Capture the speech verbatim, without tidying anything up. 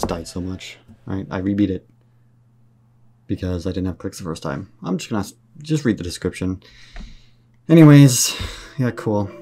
died so much. Alright, I rebeat it because I didn't have clicks the first time. I'm just gonna just read the description. Anyways, yeah, cool.